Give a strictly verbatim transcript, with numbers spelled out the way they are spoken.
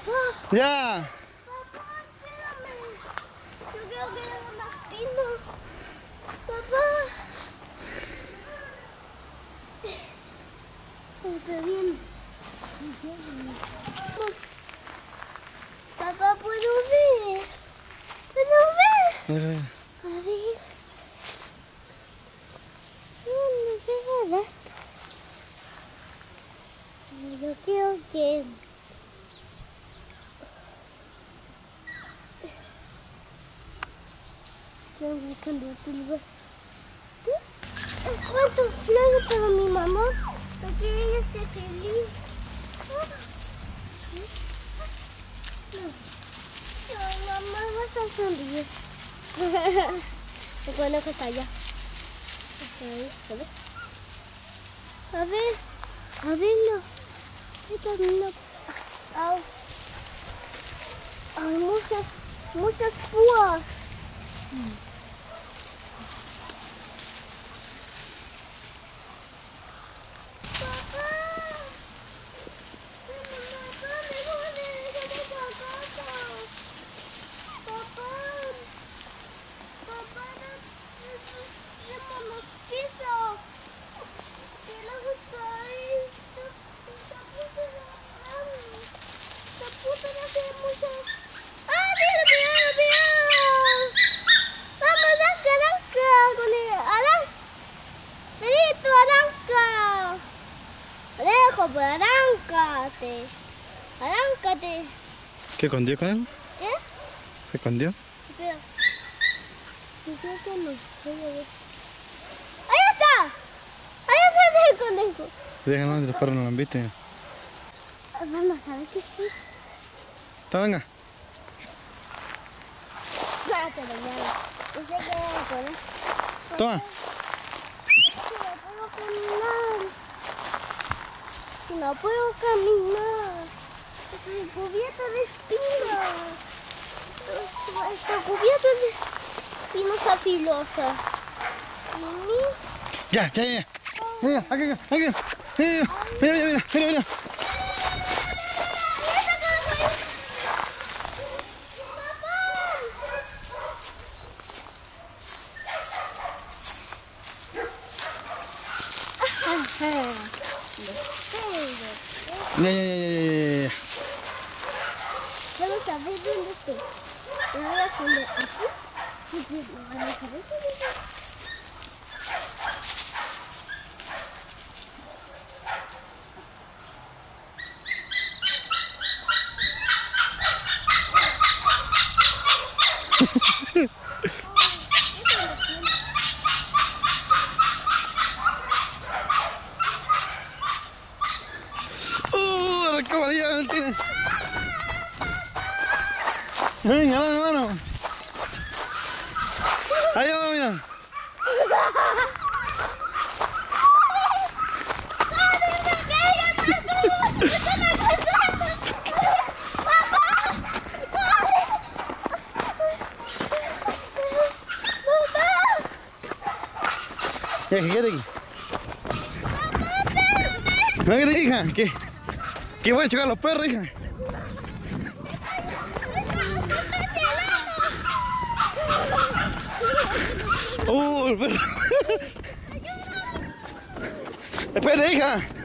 Ya. Papá, espérame. Yo quiero que le haga más pino. Papá. Está bien. Papá, ¿puedo ver? ¿Puedo ver? A ver. No, no veo esto. Yo quiero que... Estoy buscando el lugar. ¿Cuántos flores para mi mamá? Para que ella esté feliz. No, mamá va a estar sonriendo. Recuerda que está allá. Ahí, ¿sabes? A ver, a verlo. Esta es una... Hay, hay muchas, muchas púas. Mm. Pues arráncate, arráncate. ¿Qué escondió con él? ¿Eh? ¿Se escondió? Espera. ¡Ahí está! ¡Ahí está el conejo! Déjame, los perros no lo han visto. Vamos a ver qué sí. Toma, venga. Espérate, mañana. No sé qué voy a poner. Toma. No puedo caminar. No puedo caminar. Estoy cubierta de espinas. Estoy cubierta de espinas afilosas. ¿Y mí? Ya, ya, ya. Mira, aquí, aquí, aquí. Mira, mira, mira, mira, mira, mira. Ya, ya, ya, ya, ya, ya. Vamos a ver dónde estoy. Me voy a poner aquí. Vamos a ver dónde estoy. ¡Uh! ¡Arrancó María Valentina! Venga, dale, mano. Ahí vamos, mira. Ya, quédate aquí. No, que te hija, que, que voy a chocar los perros, hija. Uh, el perro. Espérate, hija.